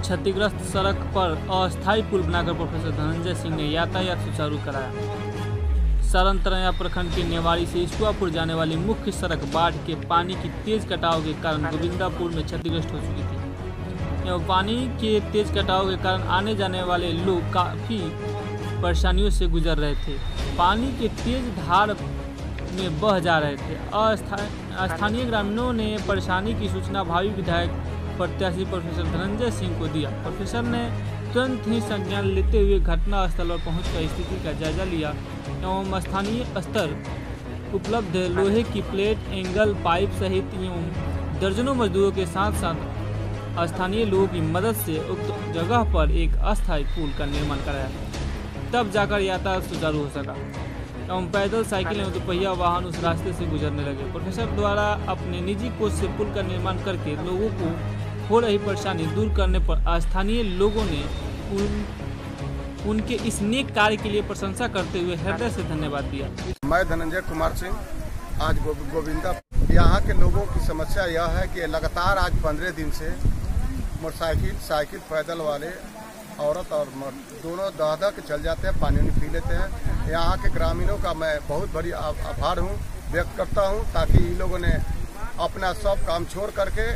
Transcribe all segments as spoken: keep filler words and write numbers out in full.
क्षतिग्रस्त सड़क पर अस्थायी पुल बनाकर प्रोफेसर धनंजय सिंह ने यातायात सुचारू कराया। सारण तरैया प्रखंड के नेवारी से ईसुआपुर जाने वाली मुख्य सड़क बाढ़ के पानी की तेज कटाव के कारण गोविंदापुर में क्षतिग्रस्त हो चुकी थी। एवं पानी के तेज कटाव के कारण आने जाने वाले लोग काफी परेशानियों से गुजर रहे थे। पानी के तेज धार में बह जा रहे थे। स्थानीय ग्रामीणों ने परेशानी की सूचना भावी विधायक प्रत्याशी प्रोफेसर धनंजय सिंह को दिया। प्रोफेसर ने तुरंत ही संज्ञान लेते हुए घटना स्थल पर पहुंचकर स्थिति का जायजा लिया एवं स्थानीय स्तर उपलब्ध लोहे की प्लेट, एंगल, पाइप सहित एवं दर्जनों मजदूरों के साथ साथ स्थानीय लोगों की मदद से उक्त जगह पर एक अस्थायी पुल का निर्माण कराया। तब जाकर यातायात सुचारू हो सका एवं पैदल, साइकिल एवं दोपहिया वाहन उस रास्ते से गुजरने लगे। प्रोफेसर द्वारा अपने निजी कोष से पुल का निर्माण करके लोगों को हो रही परेशानी दूर करने पर स्थानीय लोगों ने उन, उनके इस नेक कार्य के लिए प्रशंसा करते हुए हृदय से धन्यवाद दिया। मैं धनंजय कुमार सिंह आज गो, गोविंदा यहाँ के लोगों की समस्या यह है कि लगातार आज पंद्रह दिन से मोटरसाइकिल, साइकिल, पैदल वाले औरत और मर्द दोनों दह दह के चल जाते हैं, पानी नहीं पी लेते हैं। यहाँ के ग्रामीणों का मैं बहुत बड़ी आभार हूँ व्यक्त करता हूँ, ताकि इन लोगों ने अपना सब काम छोड़ करके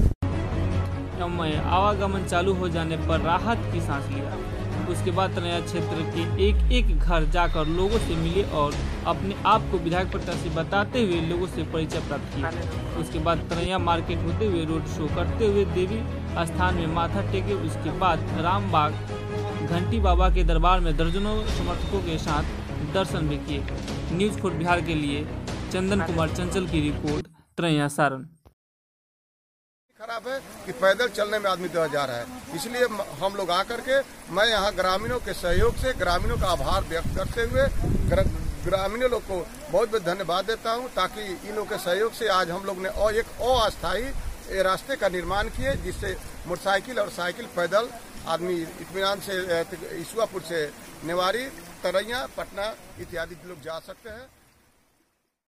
आवागमन चालू हो जाने पर राहत की सांस लिया। उसके बाद तरैया क्षेत्र के एक एक घर जाकर लोगों से मिले और अपने आप को विधायक प्रत्याशी बताते हुए लोगों से परिचय प्राप्त किया। उसके बाद तरैया मार्केट होते हुए रोड शो करते हुए देवी स्थान में माथा टेके। उसके बाद रामबाग घंटी बाबा के दरबार में दर्जनों समर्थकों के साथ दर्शन भी किए। न्यूज़ फॉर बिहार के लिए चंदन कुमार चंचल की रिपोर्ट, तरैया, सारण। खराब है कि पैदल चलने में आदमी दह जा रहा है, इसलिए हम लोग आकर के मैं यहाँ ग्रामीणों के सहयोग से ग्रामीणों का आभार व्यक्त करते हुए ग्रामीणों लोग को बहुत बहुत धन्यवाद देता हूँ, ताकि इन लोगों के सहयोग से आज हम लोग ने और एक अस्थायी रास्ते का निर्माण किए, जिससे मोटरसाइकिल और साइकिल, पैदल आदमी इत्मीनान से ईसुआपुर से नेवारी, तरैया, पटना इत्यादि लोग जा सकते हैं।